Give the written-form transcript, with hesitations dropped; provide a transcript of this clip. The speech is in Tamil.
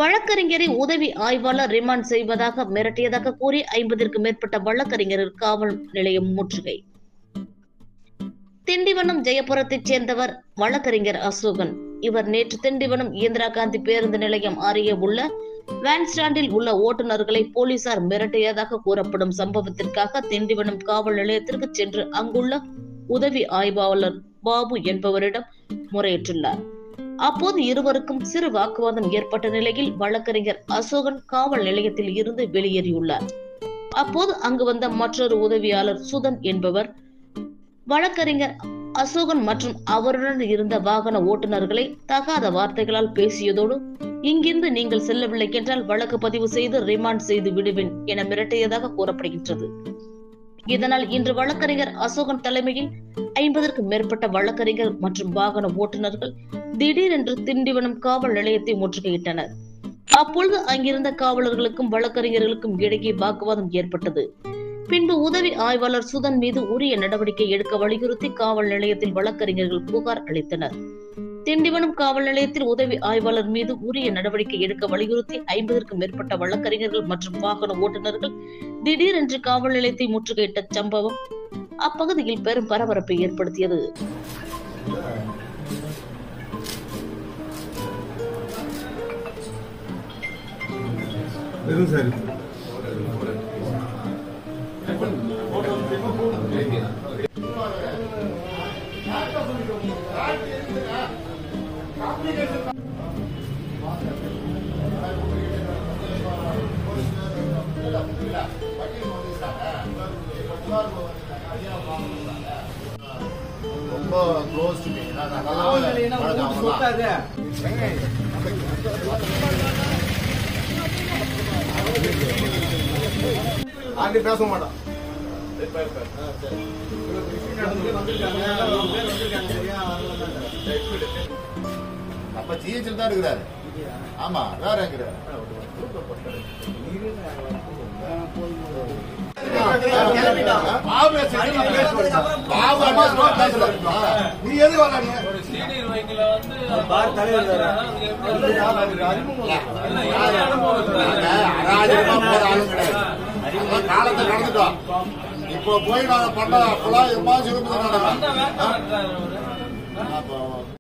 வழக்கறிஞரை உதவி ஆய்வாளர் ரிமாண்ட் செய்வதாக மிரட்டியதாக கூறி 50க்கும் மேற்பட்ட வழக்கறிஞர்கள் காவல் நிலையம் முற்றுகை. திண்டிவனம் ஜெயபுரத்தைச் சேர்ந்தவர் வழக்கறிஞர் அசோகன். இவர் நேற்று திண்டிவனம் இந்திரா காந்தி பேருந்து நிலையம் அருகே உள்ள வேன் ஸ்டாண்டில் உள்ள ஓட்டுநர்களை போலீசார் மிரட்டியதாக கூறப்படும் சம்பவத்திற்காக திண்டிவனம் காவல் நிலையத்திற்கு சென்று அங்குள்ள உதவி ஆய்வாளர் பாபு என்பவரிடம் முறையிட்டுள்ளார். அப்போது இருவருக்கும் சிறு வாக்குவாதம் ஏற்பட்ட நிலையில் வழக்கறிஞர் அசோகன் காவல் நிலையத்தில் இருந்து வெளியேறியுள்ளார். அப்போது அங்கு வந்த மற்றொரு உதவியாளர் சுதன் என்பவர் வழக்கறிஞர் அசோகன் மற்றும் அவருடன் இருந்த வாகன ஓட்டுநர்களை தகாத வார்த்தைகளால் பேசியதோடு இங்கிருந்து நீங்கள் செல்லவில்லை என்றால் வழக்கு பதிவு செய்து ரிமாண்ட் செய்து விடுவேன் என மிரட்டியதாக கூறப்படுகின்றது. இதனால் இன்று வழக்கறிஞர் அசோகன் தலைமையில் 50க்கும் மேற்பட்ட வழக்கறிஞர் மற்றும் வாகன ஓட்டுநர்கள் திடீரென்று திண்டிவனம் காவல் நிலையத்தை முற்றுகையிட்டனர். அப்பொழுது அங்கிருந்த காவலர்களுக்கும் வழக்கறிஞர்களுக்கும் இடையே வாக்குவாதம் ஏற்பட்டது. பின்பு உதவி ஆய்வாளர் சுதன் மீது உரிய நடவடிக்கை எடுக்க வலியுறுத்தி காவல் நிலையத்தில் வழக்கறிஞர்கள் புகார் அளித்தனர். திண்டிவனம் காவல் நிலையத்தில் உதவி ஆய்வாளர் மீது உரிய நடவடிக்கை எடுக்க வலியுறுத்தி 50க்கும் மேற்பட்ட வழக்கறிஞர்கள் மற்றும் வாகன ஓட்டுநர்கள் திடீரென்று காவல் நிலையத்தை முற்றுகையிட்ட சம்பவம் அப்பகுதியில் பெரும் பரபரப்பை ஏற்படுத்தியது. ரொம்ப க்ளோஸ் டு மீ. ஆண்டி பேச மாட்டான். அப்ப ஜிஹெச்ல தான் இருக்கிறாரு. ஆமா, வேற இருக்கிறாரு. நீ எது வராங்க? காலத்தை நடந்துட்டோம். இப்போ போய் நாங்க பண்ண அப்பெல்லாம் எம்மா சிறப்பு